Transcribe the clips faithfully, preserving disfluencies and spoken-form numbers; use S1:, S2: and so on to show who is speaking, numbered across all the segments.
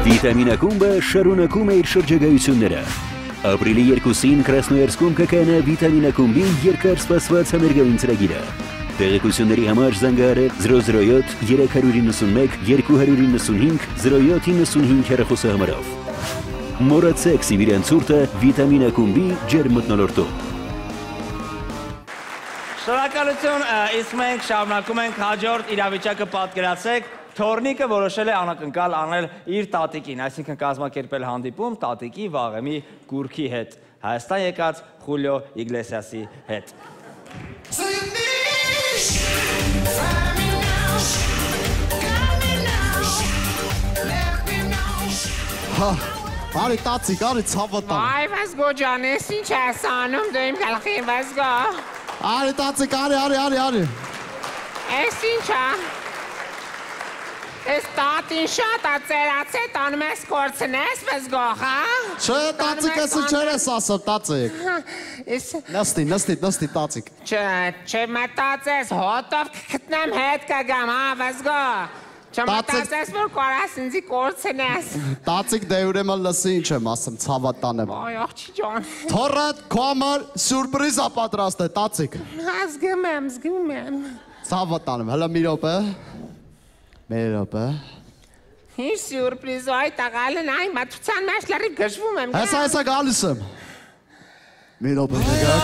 S1: Վիտամինակումբը շարունակում է իր շրջագայությունները։ Ապրիլի երկուսին Կրասնոյարսկում կկայանա Վիտամինակումբի երկար սպասված համերգային ծրագիրը։ Տեղեկությունների համար զանգահարել զրո զրո յոթ երեք նինety-մեկ երկու նինety-հինգ զրո յոթ նինety-հինգ հեռախոսահամարով։ Մոռացեք Սիբիրյան ցուրտը Վիտամինակումբի ջերմ մթնոլորտում։
S2: Շնորհակալություն, իսկ մենք շարունակում ենք հաջորդ իրավիճակը պատկերացրեք։ Թորնիկը որոշել է անակնկալ անել իր տատիկին, այսինքն կազմակերպել հանդիպում տատիկի վաղեմի գուրքի հետ, Հայաստան եկած Խուլիո Իգլեսիասի հետ։
S3: Արի տացիկ, արի ցավատան։
S4: Այ վազգո ջան, ես ինչ ես անում, դու իմ գլխին վազգո։
S3: Արի տացիկ, արի, արի, արի, արի։
S4: Ես ինչ է։ Ես տատին շատ ացերացե, տանում ես կորցնես վազգո, հա։
S3: Չէ, տացիկ ես չեր ես ասր, տացիկ։ Նստի, նստի, նստի, տացիկ։
S4: Չէ, չէ մտածես, հոտով կգտնեմ հետ կգամ, հա, վազգո։ Չմտածես, որ կարաս ինձի կորցնես։
S3: Տացիկ դե ուրեմն լսի ինչ եմ ասում, ցավատան եմ։
S4: Այ աղջի ջան։
S3: Թորդ քո համար սուրպրիզ ա պատրաստել, տացիկ։
S4: Զգում եմ, զգում եմ։
S3: Ցավատան եմ, հələ մի րոպե։ Մի րոպե։
S4: Ինչ սուրպրիզ այ տաղալն այ մատուցան մեջ լրիվ գժվում եմ։
S3: Հեսա հեսա գալիս եմ։ Մի րոպե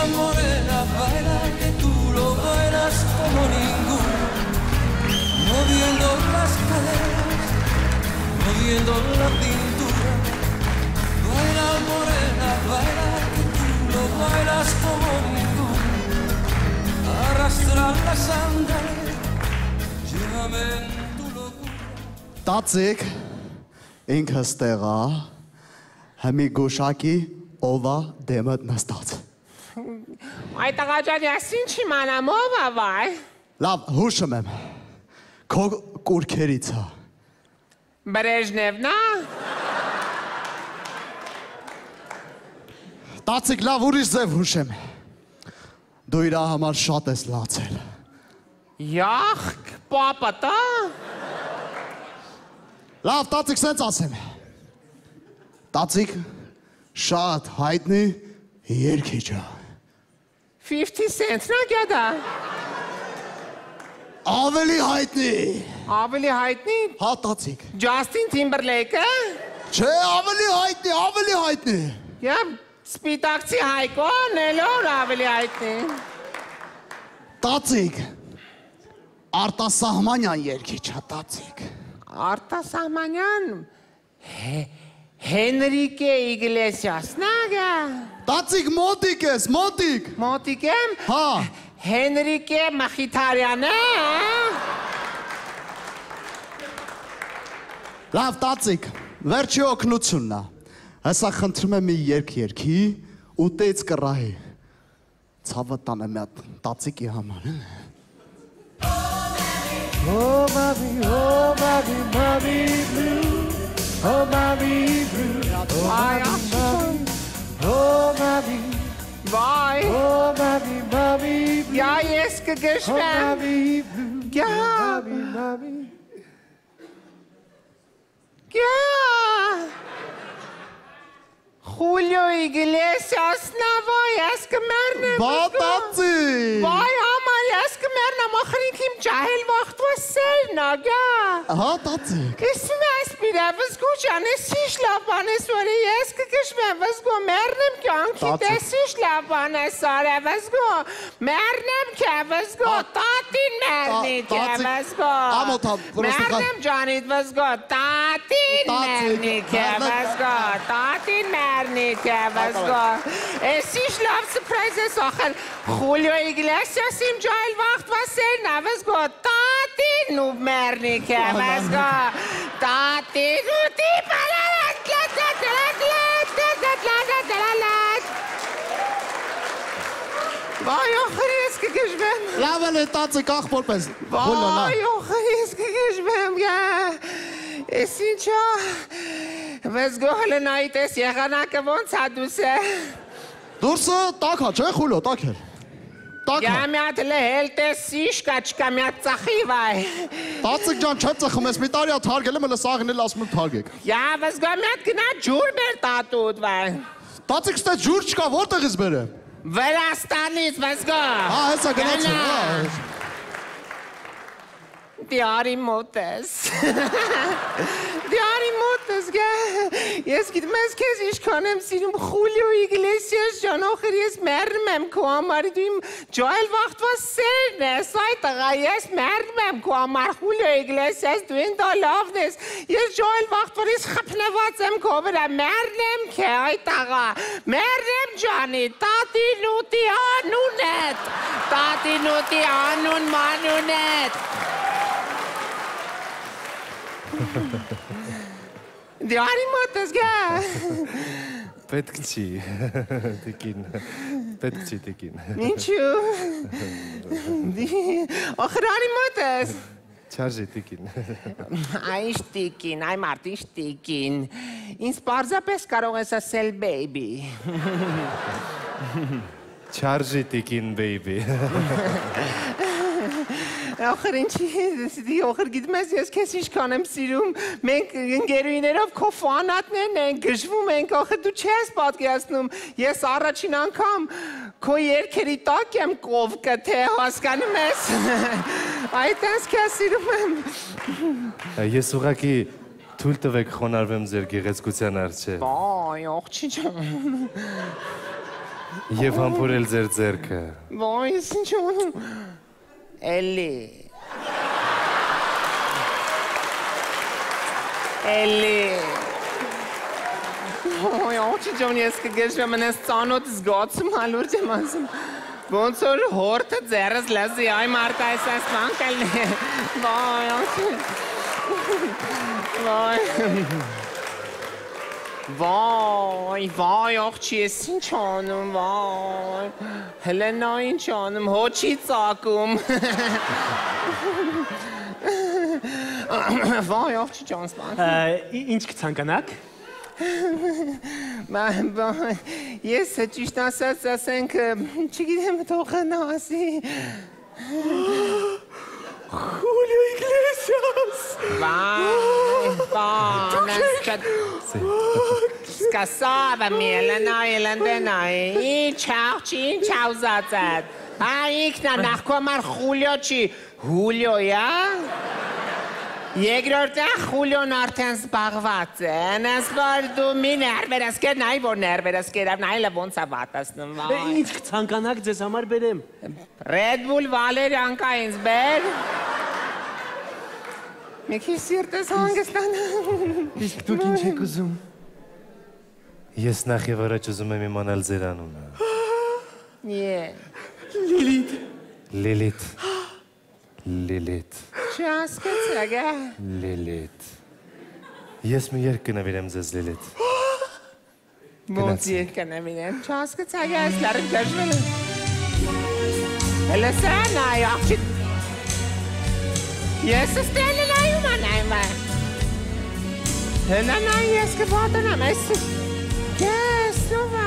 S3: գա։
S5: Moviendo las caderas, moviendo la pintura. Baila morena, baila que tú lo bailas como ninguna. Arrastra la sangre, llévame en tu locura.
S3: Տացիկ, ինքս տեղա, հմի գուշակի ովա դեմըտ նստած։
S4: Այ տղաջան ես ինչ իմանամ ով ա վայ։
S3: Լավ, հուշում եմ։ Քո կուրքերից հա։
S4: Բրեժնևն ա։
S3: Տացիկ լավ ուրիշ ձև հուշեմ։ Դու իրա համար շատ ես լացել։
S4: Յախ, պապատա։
S3: Լավ, տացիկ սենց ասեմ։ Տացիկ շատ հայտնի երգիչ ա։
S4: fifty cents-ն ա գյադա։
S3: Ավելի հայտնի։
S4: Ավելի հայտնի։
S3: Հա տացիկ։
S4: Ջասթին Թիմբերլեյքը։
S3: Չէ, ավելի հայտնի, ավելի հայտնի։
S4: Յա, սպիտակցի Հայկոն, էլոր ավելի հայտնի։
S3: Տացիկ։ Արտասահմանյան երգիչ ա, տացիկ։
S4: Արտասահմանյան։ Հենրիկե Իգլեսիասն ա գա։
S3: Տացիկ մոտիկ ես, մոտիկ։
S4: Մոտիկ եմ։
S3: Հա։
S4: Հենրիկե Մխիթարյան է։
S3: Լավ տացիկ, վերջի օգնությունն ա։ Հեսա խնդրում եմ մի երգ երգի, ուտեից կռահի։ Ցավատան եմ այդ տացիկի համար։
S5: Oh, mommy, oh, mommy, mommy blue. Oh, mommy blue.
S4: Այ
S5: mommy, oh, mommy.
S4: Վայ։
S5: Oh, mommy, mommy blue.
S4: Յա ես կգշվեմ։
S5: Oh, mommy blue.
S4: Յա։
S5: Mommy, mommy.
S4: Յա։ Խուլիո Իգլեսիասն ա վայ, ես կմեռնեմ։
S3: Բա տացիկ։
S4: Վայ համար ես կմեռնեմ, ախրինք իմ ջահել վախտվա սերն ա գա։
S3: Հա տացիկ։
S4: Իսում ես պիրա, վզգու ճան, ես ինչ լավ բան ես որի ես կգշվեմ, վզգու մեռնեմ կյանքի, ես ինչ լավ բան ես արե, վզգու մեռնեմ կե, վզգու տատին մեռնի կե, վզգու մեռնեմ ճանիտ, վզգու տատին մեռնի կե, վզգու տատին մեռնի կե, վզգու ես ինչ լավ սպրայզ ես ախել Խուլիո Իգլեսիաս իմ ջայլ վաղտվա սերն ա, վզգու տատին ու մեռնի կե, վզգու տատին ու տիպալարատ լատլատ լատլատ լատլատ լատլատ Վայ ոխր ես կգժվեմ
S3: Լավ էլ է տացիկ աղբոր պես
S4: Վայ ոխր ես կգժվեմ Ես ինչա Վզգու հլնայիտ ես եղանակը ոնց հա դուս է
S3: Դուրսը տակ հա չէ խուլո տակ էր Տակ
S4: Գա մի հատ էլ հելտեսիշ կա չկա մի հատ ծախի վայ։
S3: Տացիկ ջան չէ ծխում ես մի տարի հատ հարգել եմ հələ սաղին էլ ասում եմ թարգեք։
S4: Յա վզգա մի հատ գնա ջուր բեր տատուտ վայ։
S3: Տացիկ ստե ջուր չկա որտեղից բերեմ։
S4: Վրաստանից վզգա։
S3: Հա հեսա գնացել հա։
S4: Դիարի մոտես։ Դիարի մոտես գա։ Ես գիտեմ ես քեզ ինչքան եմ սիրում Խուլիո Իգլեսիաս ջան, ոխր ես մեռնում եմ քո համար, դու իմ ջոել վախտվա սերն ես, այ տղա, ես մեռնում եմ քո համար Խուլիո Իգլեսիաս, դու ինձ լավն ես։ Ես ջոել վախտվորից խփնված եմ քո վրա, մեռնեմ քե, այ տղա, մեռնեմ ջանի, տատի նուտի անունդ, տատի նուտի անուն մանունդ։ Դիարի մոտս գա։
S5: Պետք չի, տիկին, պետք չի տիկին։
S4: Ինչու։ Ոխրանի մոտս։
S5: Չարժի տիկին։
S4: Այս տիկին, այ մարդ ինչ տիկին։ Ինձ պարզապես կարող ես ասել baby։
S5: Չարժի տիկին, baby։
S4: Ոխր ինչի, ոխր գիտում ես, ես քեզ ինչքան եմ սիրում, մենք ընկերուհիներով քո ֆանատներն ենք, գժվում ենք, ոխր դու չես պատկերացնում, ես առաջին անգամ քո երգերի տակ եմ կովկը, թե հասկանում ես, այդպես քեզ սիրում եմ։
S5: Ես ուղղակի թույլ տվեք խոնարհվեմ ձեր գեղեցկության առջև։
S4: Վայ, աղջի ջան։
S5: Եվ համբուրել ձեր ձեռքը։
S4: Վայ, ես ինչ անում։ Էլի։ Էլի։ Ոյ, աղջի ջան, ես կգեշվեմ ես ծանոթ զգացում հալուրջ եմ ասում։ Ոնց որ հորտը ձերս լազի, այ մարդ այս այս մանկելն է։ Վայ, աղջի։ Վայ։ Վայ, վայ, աղջի, ես ինչ անում, վայ, հելենա ինչ անում, հոչի ծակում, վայ, աղջի ջան սպանք։
S6: Ինչ կցանկանաք։
S4: Ես ճիշտ ասած ասենք, չգիտեմ թողնա ասի։
S6: Խուլիո Իգլեսիաս։
S4: Վայ, վայ, Սկասավ եմ ելնա, ելնդենա, ինչ աղջի, ինչ ավզացատ, հա ինքնա նախքո համար Խուլիո չի, Հուլիո յա, երկրորդ է Խուլիոն արդեն զբաղված է, նես որ դու մի ներվեր ես կեր, նայի որ ներվեր ես կերավ, նայլը ոնց է վատասնում, վայ։
S6: Ինչ կցանկանաք ձեզ համար բերեմ։
S4: Red Bull Վալերյանկա ինձ բեր, մի քիչ սիրտս հանգստան։
S6: Իսկ դուք ինչ եք ուզում։
S5: Ես նախ եւ առաջ ուզում եմ իմանալ ձեր անունը։
S4: Ե։
S6: Լիլիթ։
S5: Լիլիթ։ Լիլիթ։
S4: Չհասկացա, գա։
S5: Լիլիթ։ Ես մի երգ կնվիրեմ ձեզ Լիլիթ։
S4: Ոնց երգ կնվիրեմ, չհասկացա, գա, ես լարը գժվել եմ։ Հելը սրան այ, աղջի։ Ես ստելը նայում անայում է։ Հելը նայ, ես կվատանամ, ես Yes, Nova.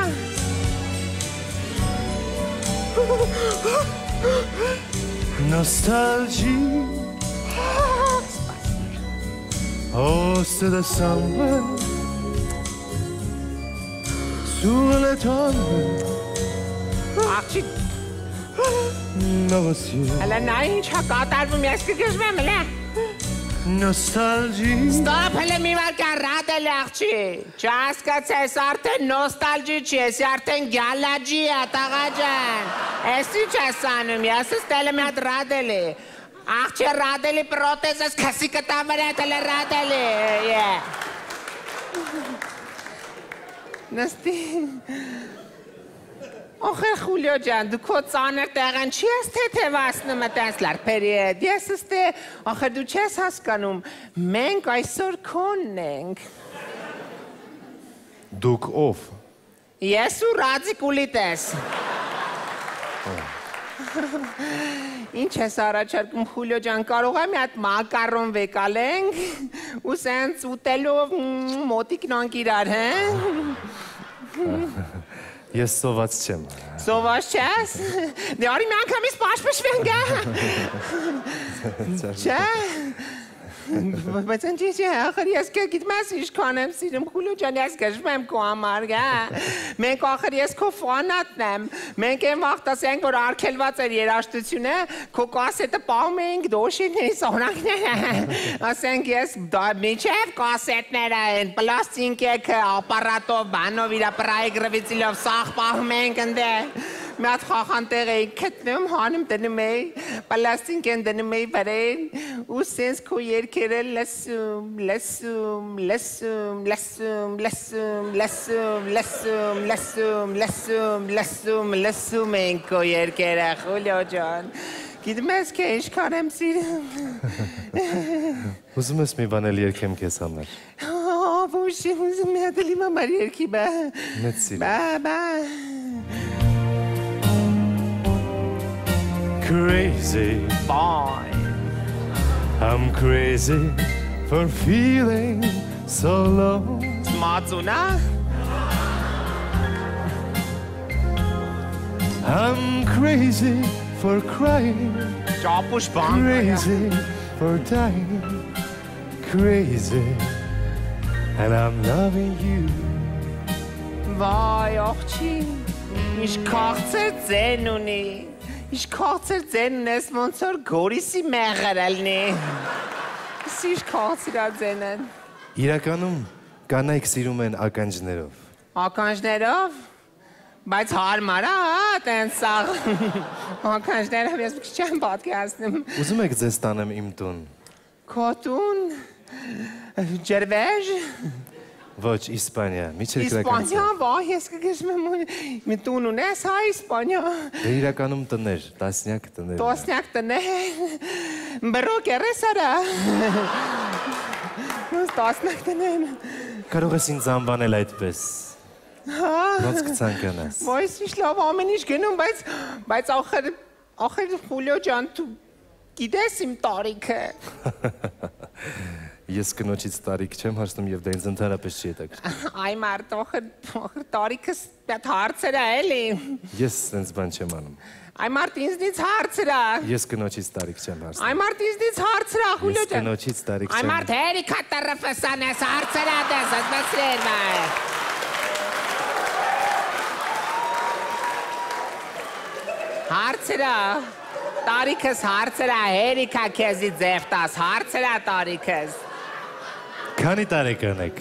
S5: Nostalgie. Hausse de samba. Sur les tombes.
S4: Աղջի։
S5: Novosier.
S4: Հելը նայ, ինչ հա կատարվում, ես կգժվեմ, հելը։
S5: Nostalgie.
S4: Stop, հելը մի վարկա ռադել աղջի։ Չհասկացա, ես արդեն նոստալջի չի, ես արդեն գյալաջի է, տաղա ջան։ Ես ինչ ես անում, ես ես տելը մի հատ ռադել է։ Աղջի ռադելի պրոտեզ ես քսի կտան վրա տելը ռադել է։ Նստի։ Ոխեր Խուլիո ջան, դու քո ծանր տեղան չի ես թեթևացնում տես լարփերի հետ, ես ստե, ոխեր դու չես հասկանում, մենք այսօր քոնն ենք։
S5: Դուք ով։
S4: Ես ու Ռադիկուլիտ ես։ Ինչ ես առաջարկում Խուլիո ջան, կարող եմ մի հատ մակարոն վեկալենք, ու սենց ուտելով մոտիկն անք իրար, հե։
S5: Ես սոված չեմ։
S4: Սոված չես։ Դե արի մի անգամ ես պաշպշվեն գա։ Չէ։ Բայց ընջի չէ, ախր ես կգիտեմ ես իշքան եմ սիրում Խուլիո ջան, ես գժվում եմ քո համար գա։ Մենք ախր ես քո ֆանատն եմ։ Մենք այն վաղտ ասենք, որ արգելված էր երաժշտությունը, քո կասետը պահում էինք դոշիների սորանքները։ Ասենք ես միջև կասետները են, պլաստինկեք, ապարատով, բանով, իրա պրայգրվիցիլով սաղ պահում էինք ընդե։ Մի հատ խախան տեղ էի գտնում, հանում դնում էի, պլաստինկեն դնում էի վրեն, ու սենց քո երգերը լսում, լսում, լսում, լսում, լսում, լսում, լսում, լսում, լսում, լսում, լսում ենք քո երգերը, Խուլիո ջան։ Գիտեմ ես քե ինչքան եմ սիրում։
S5: Ուզում ես մի բան էլ երգեմ քեզ համար։
S4: Ոչ, ուզում եմ հատ լի մամար երգի բա։
S5: Մեծ սիրում։
S4: Բա, բա։
S5: Crazy,
S4: Boy.
S5: I'm crazy for feeling so low.
S4: Մածունա։
S5: I'm crazy for crying,
S4: Ճապուշ բան։
S5: crazy for dying, crazy, and I'm loving you.
S4: Վայ, աղջի, ինչ քաղցր ձեն ունի։ Ինչ քաղցր ձեն ունես, ոնց որ գորիսի մեղր ելնի։ Ինչ քաղցր ա ձենն։
S5: Իրականում կանայք սիրում են ականջներով։
S4: Ականջներով, բայց հարմար ա, տենց սաղ։ Ականջներով ես քիչ չեմ պատկերացնում։
S5: Ուզում եք ձեզ տանեմ իմ տուն։
S4: Քո տուն, ջրվեժ,
S5: Ոչ, Իսպանիա, միջերկրական
S4: Իսպանիա, վայ, ես կգժում եմ մի տուն ունես, հա, Իսպանիա։
S5: Դե իրականում տներ, տասնյակ տներ։
S4: Տասնյակ տներ, բրոկ երես արա։ Տասնյակ տներ։
S5: Կարող ես ինձ անվանել այդպես։ Ոնց կցանկանաս։
S4: Ոյս ինչ լավ ամեն ինչ գնում, բայց բայց ախր ախր Խուլիո ջան, դու գիտես իմ տարիքը։
S5: Ես կնոջից տարիք չեմ հարցնում եւ դա ինձ ընդհանրապես չի հետաքրքրում։
S4: Այ մարդ, ախր ախր տարիքս պետք հարցեր է էլի։
S5: Ես sense բան չեմ անում։
S4: Այ մարդ ինձնից հարցեր է։
S5: Ես կնոջից տարիք չեմ
S4: Այ
S5: հարցնում։
S4: մարդ ինձնից հարցեր է, Խուլիո
S5: Ես
S4: ջան։
S5: կնոջից տարիք
S4: Այ
S5: չեմ։
S4: մարդ հերիքա տրֆսան ես հարցեր է դες, ասացրել մա։ Հարցեր է։ Տարիքս հարցեր է, հերիքա քեզի ձև տաս, հարցեր է տարիքս։
S5: Քանի տարեկան եք։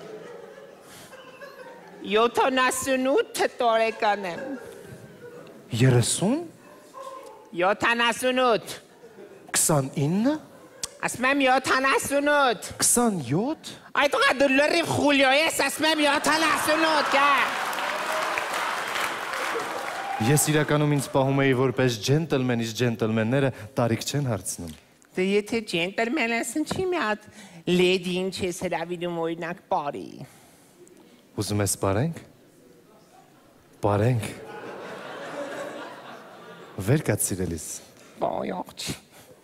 S4: յոթանասունութ տարեկան եմ։
S5: երեսուն,
S4: յոթանասունութ։
S5: քսանինը,
S4: Ասում եմ յոթանասունութ։
S5: քսանյոթ։
S4: Այդ ուղղա դու լրիվ Խուլիո ես, ասում եմ յոթանասունութ, կա։
S5: Ես իրականում ինձ պահում էի որպես ջենտլմեն, իսկ ջենտլմենները տարիք չեն հարցնում։
S4: Դե եթե ջենտլմեն ես, ինչի մի հատ լեդի ինչ ես հրավիրում օրինակ բարի։
S5: Ուզում ես պարենք։ Պարենք։ Վեր կաց սիրելիս։
S4: Վայ աղջի։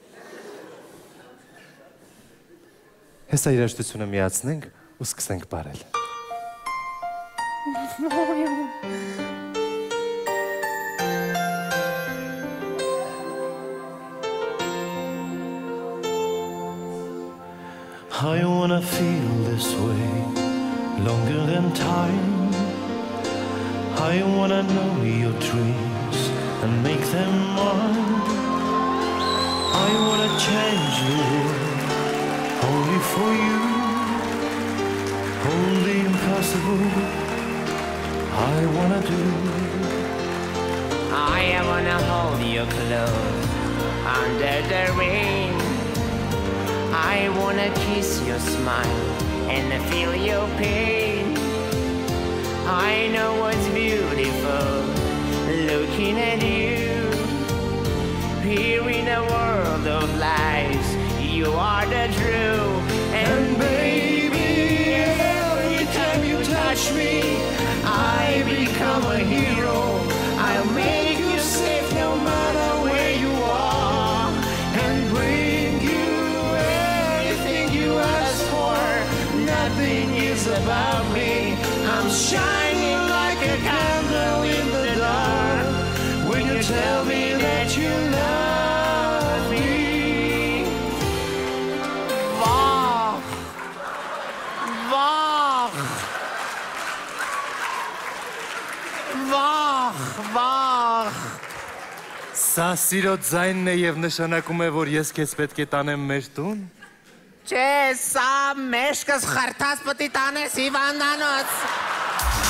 S5: Հեսա երաժշտությունը միացնենք ու սկսենք պարել։
S7: I wanna feel this way longer than time. I wanna know your dreams and make them mine. I wanna change the world only for you. Only impossible I wanna do.
S4: I wanna hold you close under the rain. I wanna kiss your smile and feel your pain. I know what's beautiful looking at you. Here in a world of lies, you are the true. And baby, every time you touch me, I become a hero. I'll make you safe no matter where you are, and bring you everything you ask for. Nothing is about me. I'm shining like a candle
S7: Tell me that you love me.
S4: Վախ, վախ, վախ, վախ։
S7: Սա սիրո ձայնն է եւ նշանակում է, որ ես քեզ պետք է տանեմ մեր տուն։
S4: Չէ, սա մեշկս խրթած պտի տանես հիվանդանոց։